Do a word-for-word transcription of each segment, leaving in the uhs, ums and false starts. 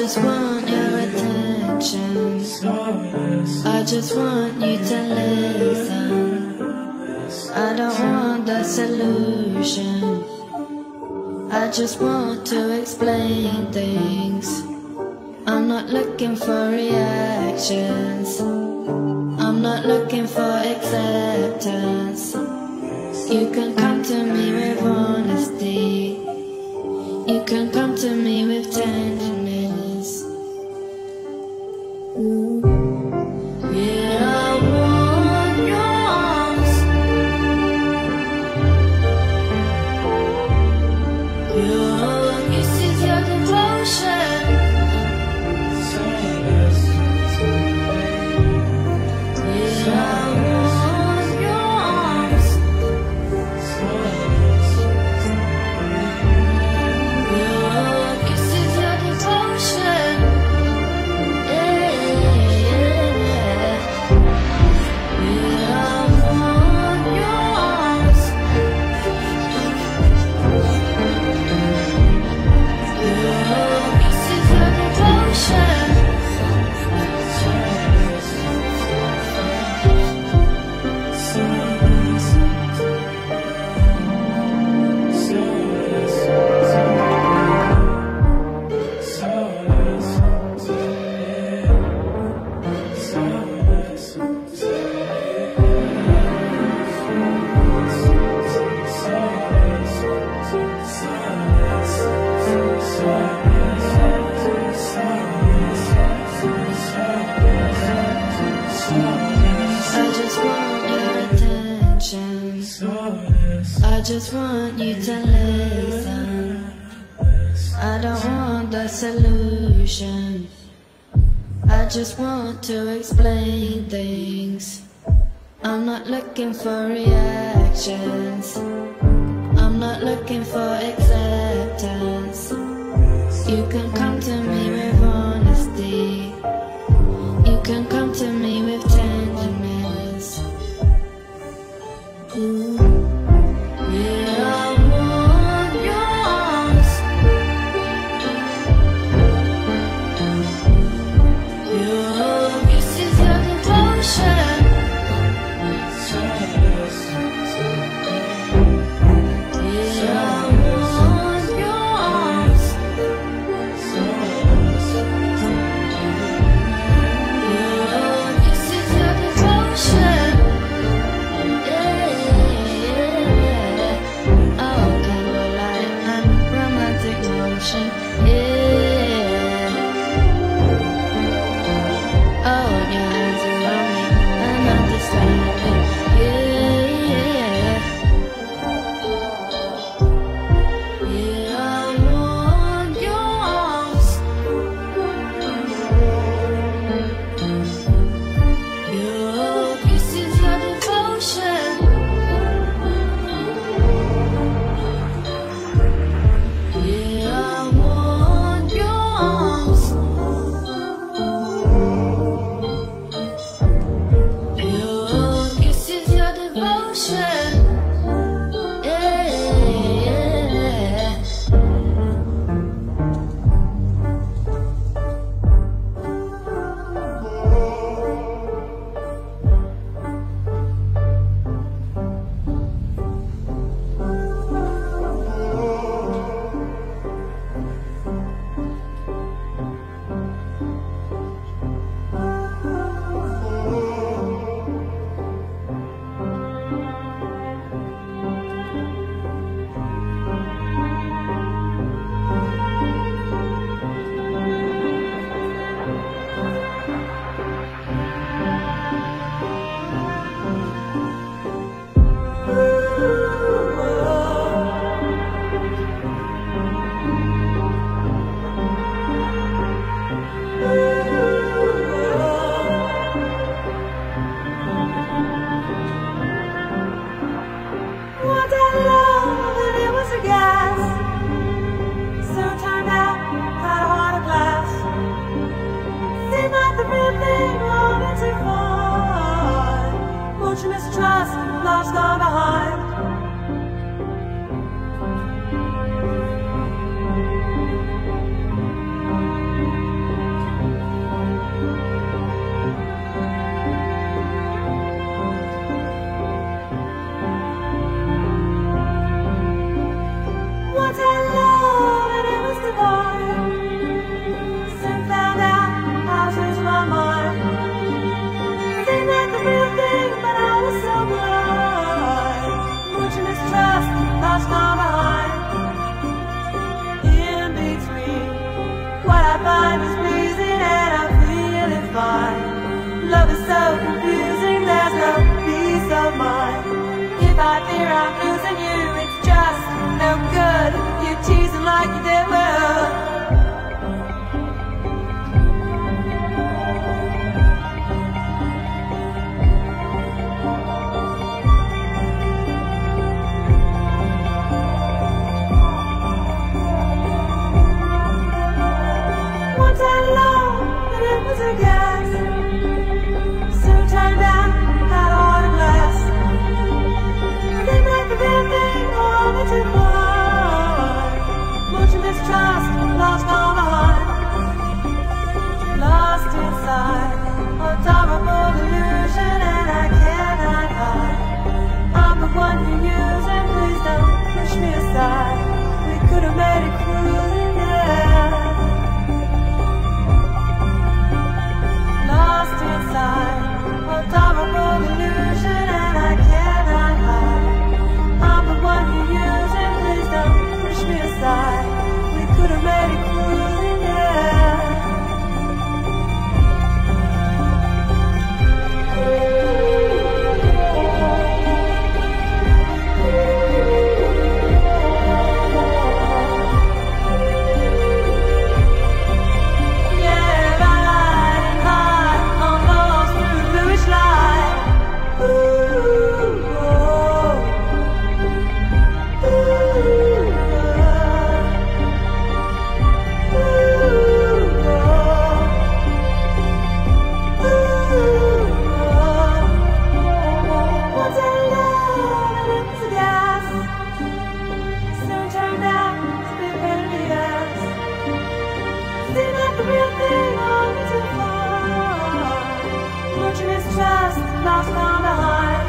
just want your attention. I just want you to listen. I don't want the solution. I just want to explain things. I'm not looking for reactions. I'm not looking for acceptance. You can come to me with honesty. You can come to me with tenderness. Ooh. Yeah, I want your arms. Your kisses, your devotion. Yeah, I want your arms. Your kisses, your devotion. Yeah, yeah. Yeah, I want your arms. Your kisses, your devotion. I just want your attention. I just want you to listen. I don't want the solution. I just want to explain things. I'm not looking for reactions. I'm not looking for acceptance. You can come to me with honesty. You can come to me with tenderness. Ooh. Yeah, I want your arms. Your kisses, your devotion. Yeah, I want your arms. Your kisses, your devotion. Yeah, yeah. Oh, candlelight and romantic motion. Yeah. Oh, your hands around me and understanding. Yeah, yeah. Yeah, I want your arms. Your kisses, your devotion. Yeah, I want your arms. Your kisses, your devotion. Yeah, yeah. What I love and it was a gas. Soon turned out had a heart of glass. Seemed like the real thing wanted to fall. Motionless trust, love's gone behind. fine. Love is so confusing, there's no peace of mind. If I fear I'm losing you, it's just no good. You're teasing like you did well. Once I loved, but it was a gas. Soon turned out, had a heart of glass. Didn't like the real thing, all the too far. Much of mistrust, lost all behind. Lost inside, a terrible illusion, and I cannot hide. I'm the one you're using, please don't push me aside. We could have made it cruising, yeah. Lost inside, a terrible illusion, and I cannot hide. I'm the one you're using, please don't push me aside. We could have made it cruising, yeah. Lost all behind.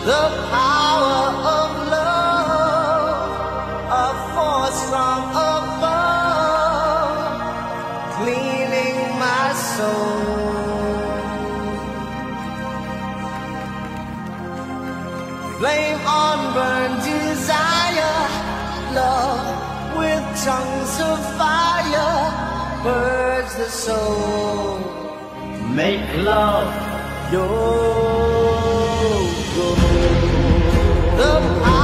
the power of love, a force from above, cleaning my soul. Flame on burn desire, love with tongues of fire, purge the soul. Make love your goal. The